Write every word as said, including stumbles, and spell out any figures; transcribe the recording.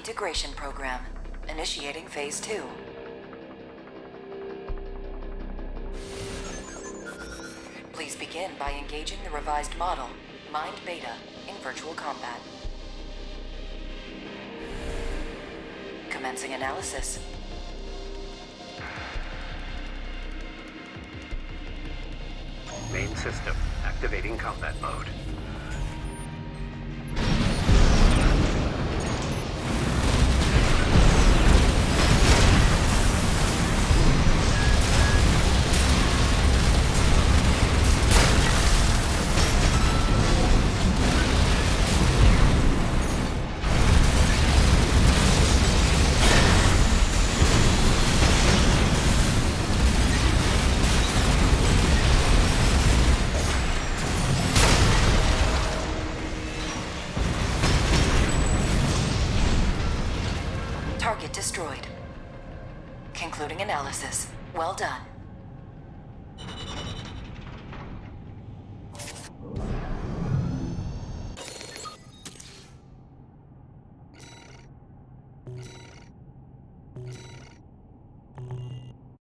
Integration program. Initiating phase two. Please begin by engaging the revised model, Mind Beta, in virtual combat. Commencing analysis. Main system activating combat mode. Target destroyed. Concluding analysis. Well done. You